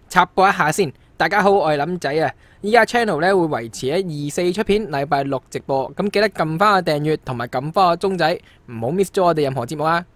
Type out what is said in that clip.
插播一下先，大家好，我係林仔啊！依家 channel 咧會維持喺24出片，禮拜六直播，咁記得撳翻個訂閱同埋撳翻個鐘仔，唔好 miss 咗我哋任何節目啊！